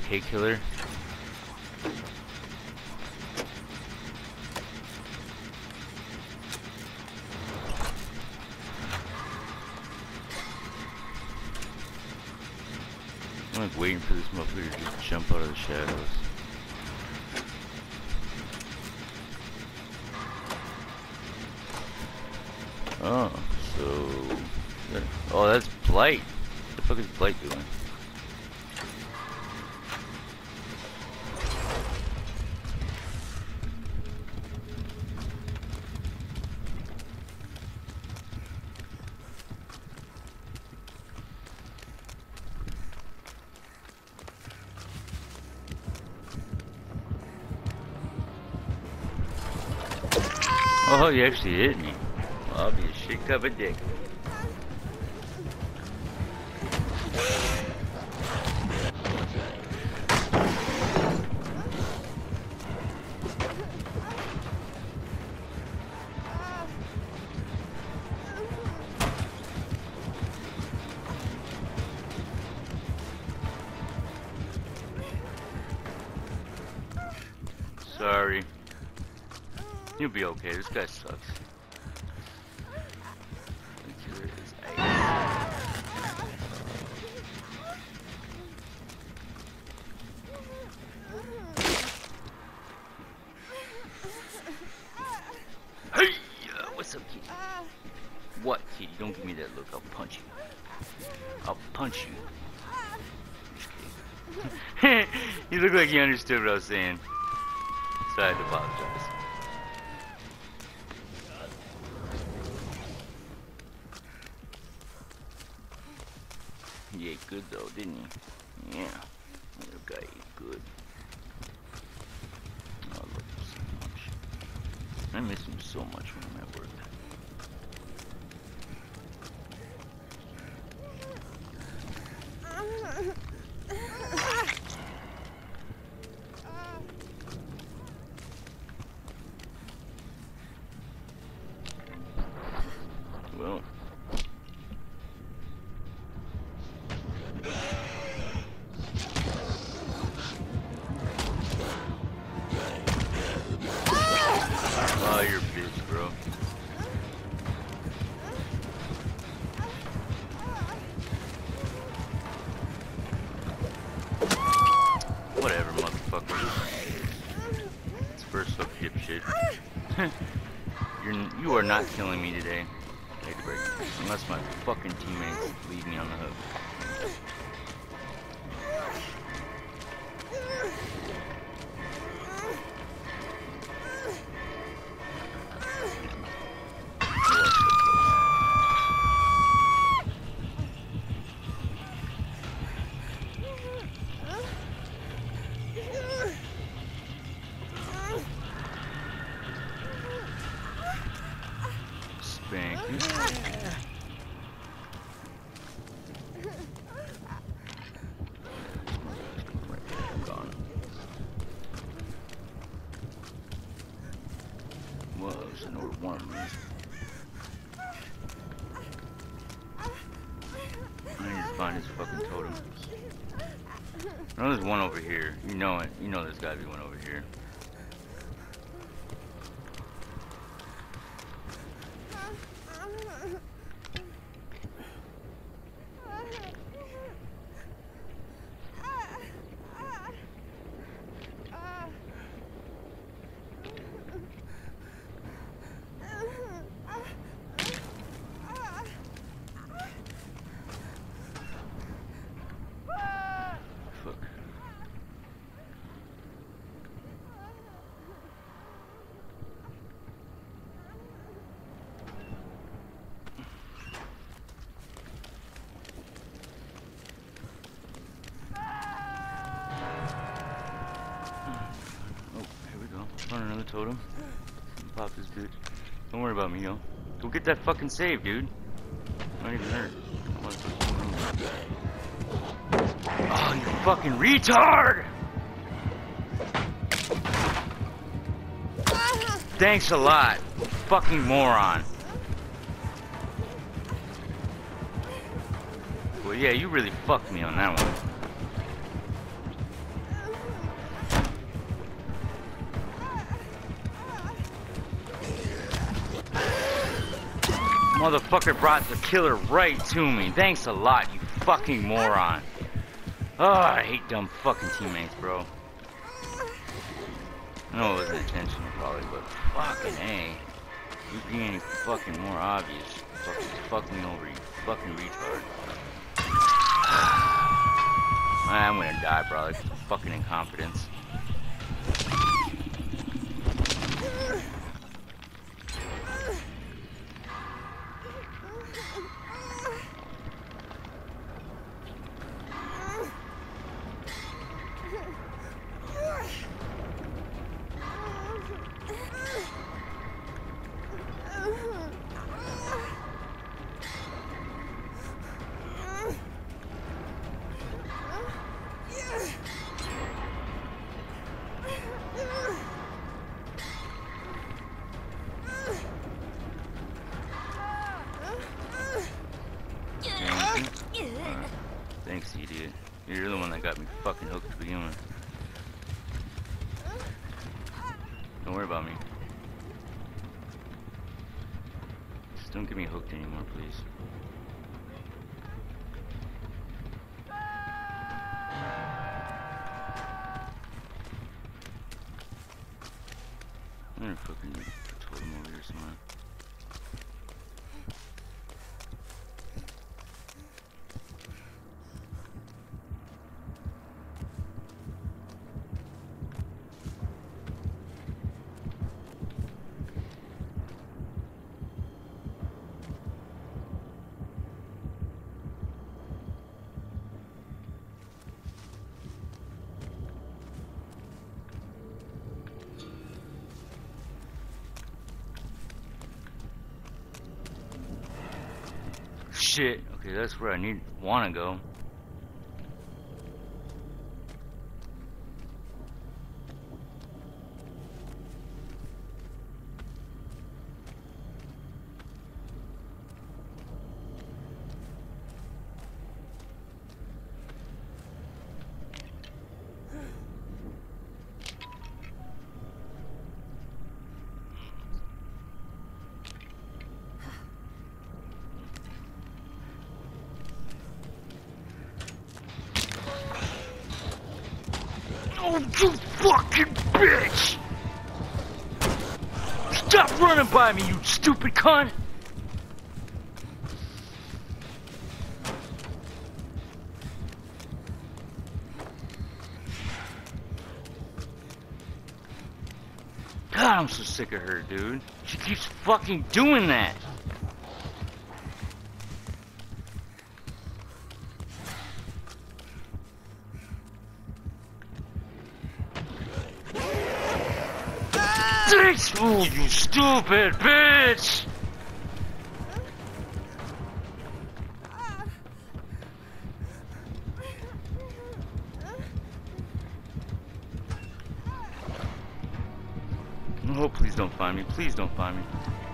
AK killer. I'm like waiting for this motherfucker to just jump out of the shadows. Oh, so... Oh, that's Blight. What the fuck is Blight doing? Oh, you actually hit me. Well, I'll be a shit cup of dick. Sorry. You'll be okay. This guy sucks. Hey, what's up, kitty? What, kitty? Don't give me that look. I'll punch you. I'll punch you. Just kidding. You look like you understood what I was saying. So I had to apologize. He ate good though, didn't he? Yeah. Little guy ate good. Oh, I love him so much. I miss him so much when I'm at work. Well. Oh, you're a bitch, bro. Whatever, motherfucker. It's first up, dipshit. You are not killing me today. Take a break. Unless my fucking teammates leave me on the hook. Spank you. Gone. Was an order one. I need to find his fucking totem. I know there's one over here. You know it. You know there's gotta be one over here. Found another totem. Pop this bitch. Don't worry about me, yo. Go get that fucking save, dude. I'm not even hurt. Oh, you fucking retard! Thanks a lot. Fucking moron. Well, yeah, you really fucked me on that one. Motherfucker brought the killer right to me. Thanks a lot, you fucking moron. Oh, I hate dumb fucking teammates, bro. I know it wasn't intentional, probably, but fucking A. You're being any fucking more obvious. Fuck me over, you fucking retard. I'm gonna die, bro. Like fucking incompetence. Thanks, idiot. You're the one that got me fucking hooked to begin with. Don't worry about me. Just don't get me hooked anymore, please. I'm gonna fucking Totem over here somewhere. Shit. Okay, that's where I wanna go. Oh, you fucking bitch! Stop running by me, you stupid cunt! God, I'm so sick of her, dude. She keeps fucking doing that. Oh, you stupid bitch! Oh, please don't find me. Please don't find me.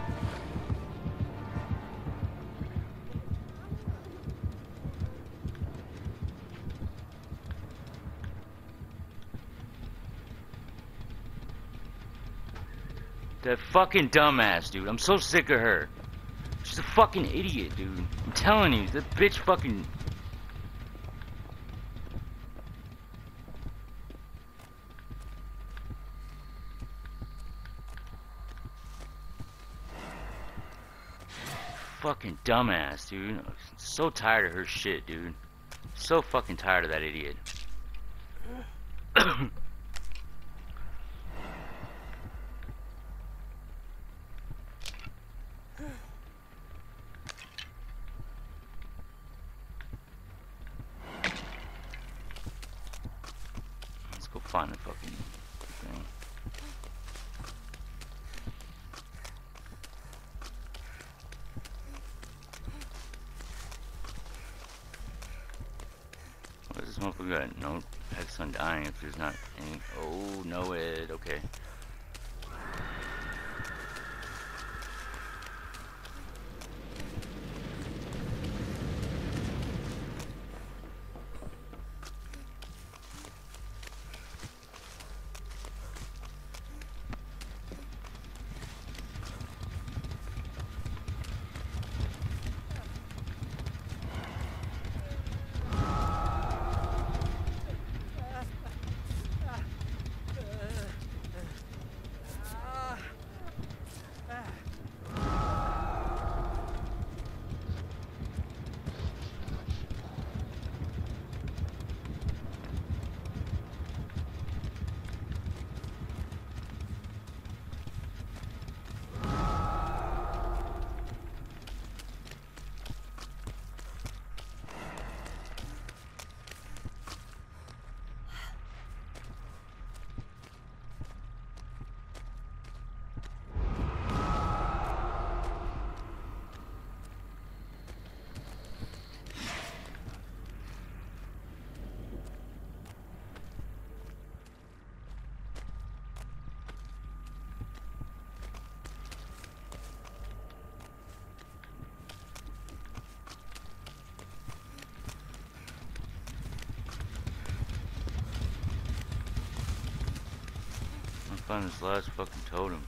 That fucking dumbass, dude. I'm so sick of her. She's a fucking idiot, dude. I'm telling you, that bitch fucking... Fucking dumbass, dude. I'm so tired of her shit, dude. So fucking tired of that idiot. Let's go find the fucking thing. What is this motherfucker got? No hex on dying if there's not any. Oh, noed. Okay. find this last fucking totem.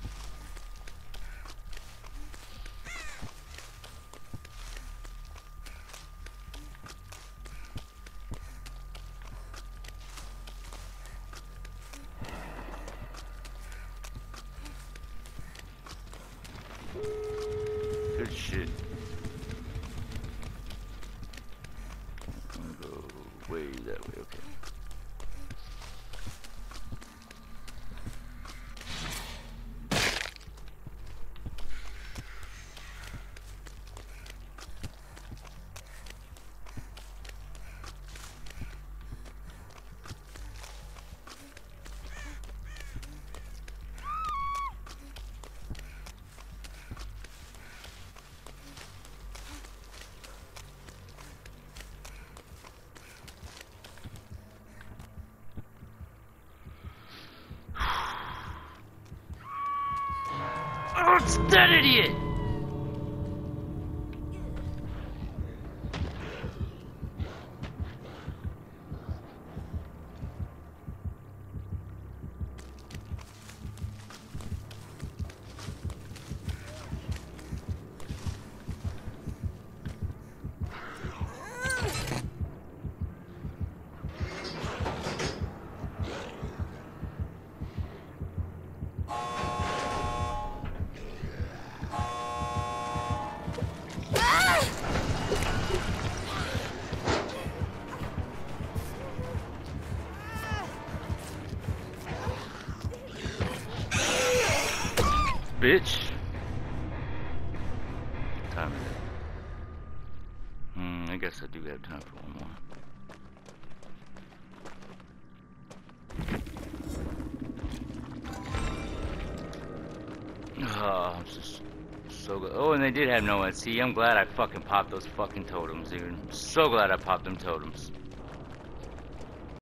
Good shit. I'm gonna go way that way, okay. Oh, it's that idiot! Bitch. What time is it? I guess I do have time for one more. Oh, I'm just so good. Oh, and they did have noed. See, I'm glad I fucking popped those fucking totems, dude. I'm so glad I popped them totems.